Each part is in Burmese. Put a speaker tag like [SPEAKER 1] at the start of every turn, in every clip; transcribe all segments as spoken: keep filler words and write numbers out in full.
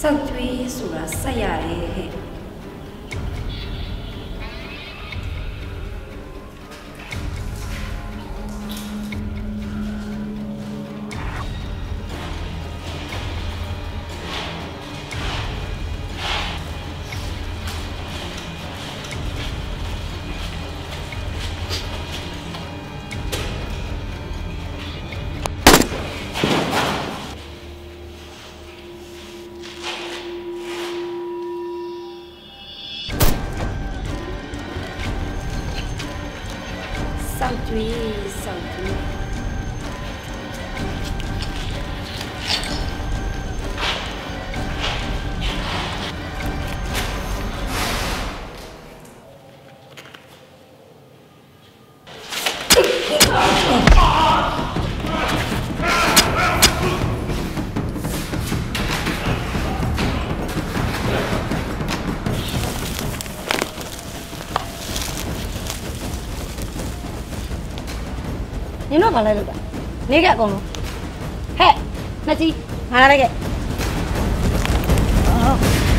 [SPEAKER 1] စောက်သွေးဆိုတာဆက်ရတယ်ဟဲ့စောက်သွေးစောက်သွေး你那把来了的，你干工了？嘿，那鸡，拿来给。啊。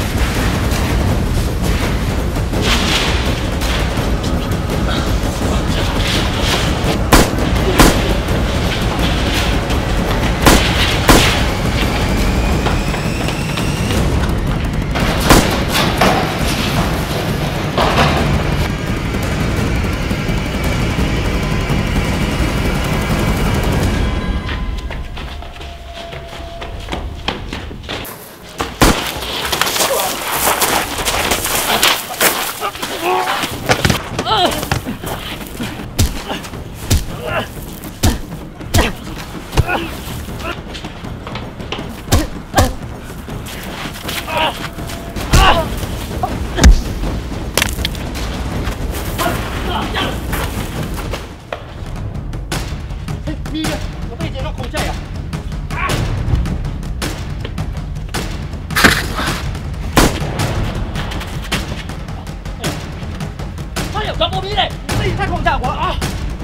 [SPEAKER 2] 装逼嘞！自己太框架我了啊！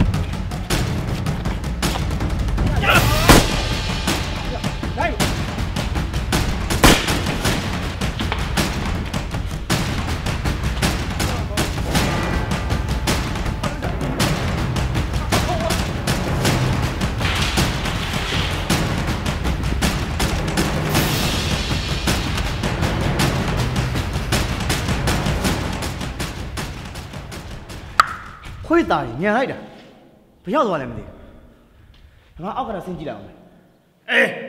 [SPEAKER 2] 来！会打你爱的，不要多来没得。俺奥克拉升级了没？哎。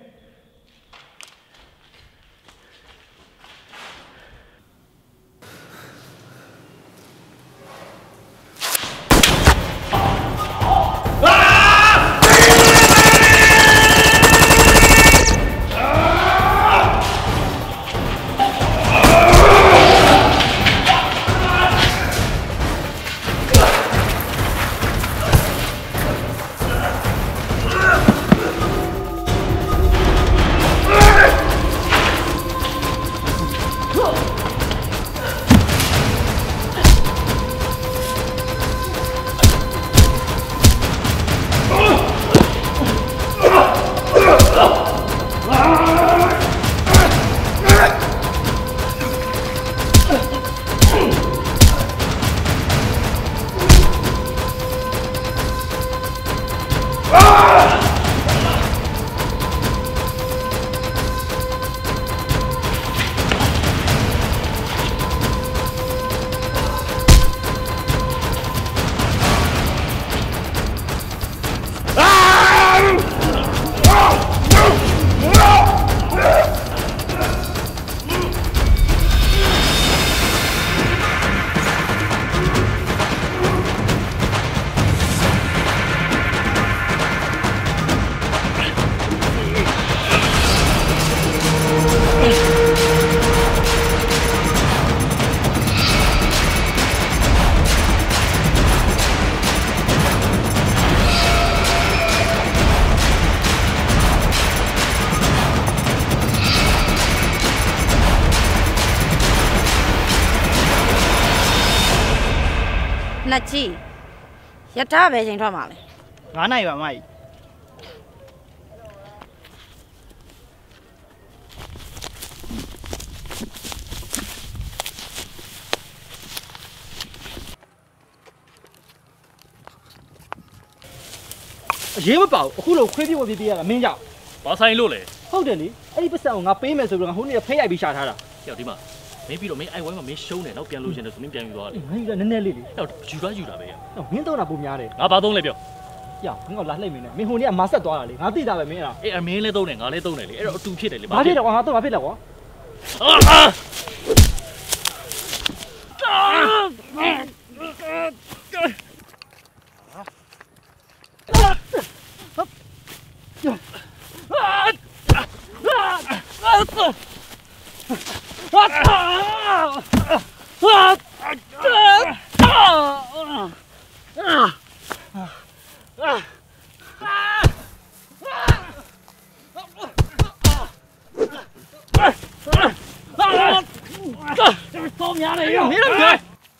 [SPEAKER 1] 那鸡，也差别情况嘛嘞。
[SPEAKER 2] 俺那有嘛？
[SPEAKER 3] ရေးမပါဘူးအခုလိုခွေးပြေးဝပြေးပြေးရတာမင်းကြောင့်
[SPEAKER 4] ဘာဆိုင်လို့လဲ
[SPEAKER 3] ဟုတ်တယ်လေအဲ့ဒီပတ်စံကိုငါပေးမယ်ဆိုပြီးတော့ဟိုနေ့ဖိတ်ရိုက်ပြီးရှာထားတာ
[SPEAKER 4] ကြောက်ဒီမှာမင်းပြီးတော့မင်းအိုင်ဝိုင်းမှာမင်းရှုံးတယ်တော့ပြန်လို့ရှင်တယ်ဆိုမင်းပြန်ယူသွားတယ်
[SPEAKER 3] ငါယူတာနည်းနည်းလေးလေ
[SPEAKER 4] တော့ယူသွားယူတာပဲ
[SPEAKER 3] တော့မင်းတော့တာပုံများတယ်
[SPEAKER 4] ငါဘာသုံးလဲပြော
[SPEAKER 3] ကြောက်ငါ့ကိုလာလှိမ့်မင်းနဲ့မင်းဟိုနေ့ကမာဆက်သွားတာလေငါသိတာပဲမင်းအဲ့ဒါ
[SPEAKER 4] အေးအမင်းလည်းသုံးတယ်ငါလည်းသုံးတယ်လေအဲ့တော့အတူဖြစ်တယ်လေ
[SPEAKER 3] ဘာဖြစ်တော့ကွာငါတော့ဘာဖြစ်လဲကွာ
[SPEAKER 4] တော့များတယ်ရောမင်းလည်း
[SPEAKER 1] ဟဲ့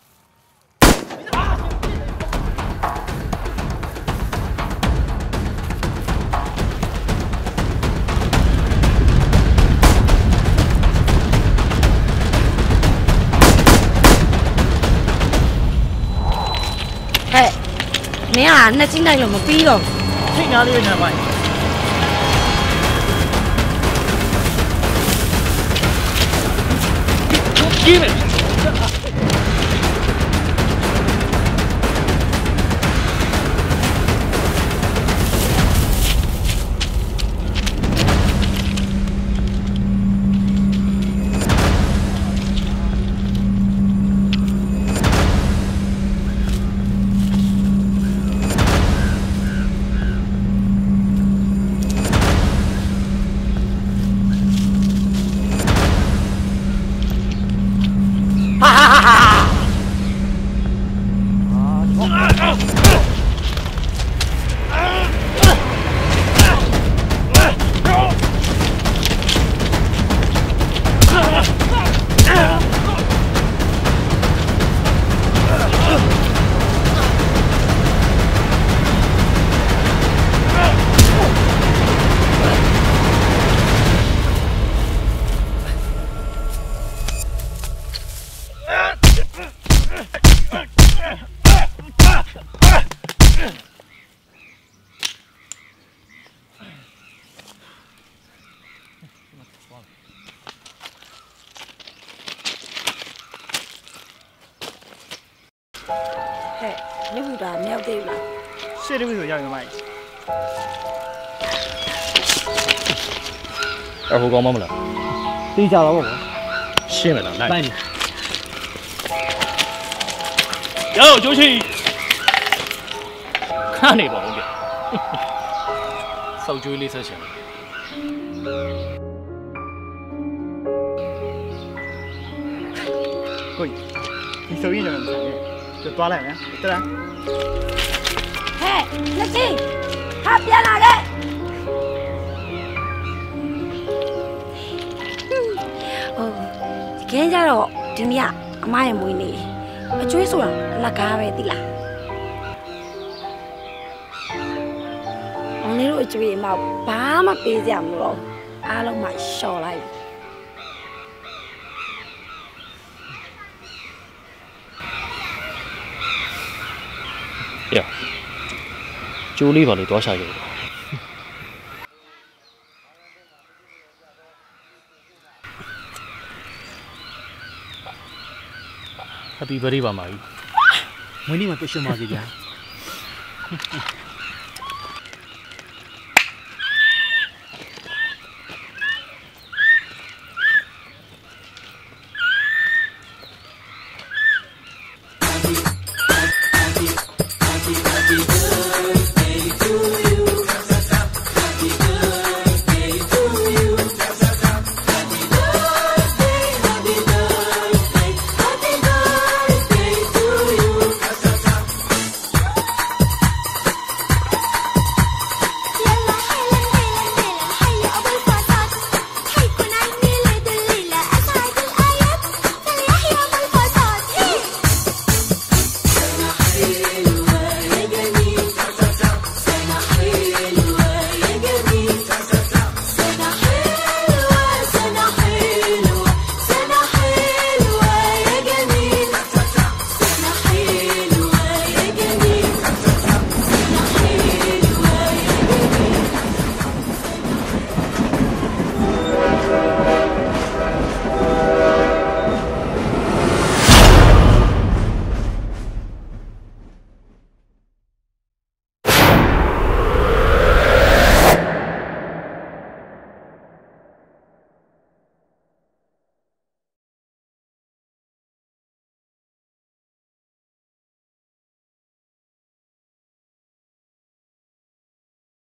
[SPEAKER 1] မင်းကနှစ်ချင်းတိုက်လို့မပြီးတော့
[SPEAKER 4] ထိတ်နာလေးပဲညာပိုင်းကြီးမယ်
[SPEAKER 1] ဟဲ့မြုပ်တာမြောက်သေးဘူးလား
[SPEAKER 3] ရှေ့တဝိဆိုရောက်ရင်မိုက်
[SPEAKER 4] အဟိုကောင်းမမလား
[SPEAKER 3] သိကြတော့ဗော
[SPEAKER 4] ရှင်းမလားလိုက်
[SPEAKER 3] တိုင်း
[SPEAKER 4] ရောကျိုးချီခါနေပါဦးပြစောက်ကျွေးလေးဆက်ရှင်
[SPEAKER 3] ကိုကြီးဒီဆိုရင်လည်းမဆိုင်နဲ့ကျသွားလိုက်မယ်တလား
[SPEAKER 1] ဟဲ့နှစ်ချင်းဟာပြန်လာခဲ့ဟိုဒီကင်းကြတော့ဒီနေ့ကအမရဲ့မွေးနေ့အကျွေးဆိုတာအလကားပဲသိလားအောင်လေးတို့အကျွေးအမဘာမှပေးကြမလို့အားလုံးမှရှော်လိုက်
[SPEAKER 4] ရောကျိုးလေးပါလေတွားရှာကြတယ်ဟက်ပီဘရီပါမာကြီး
[SPEAKER 3] မွေးနေ့မှာတွေ့ရှင်ပါစီဗျာ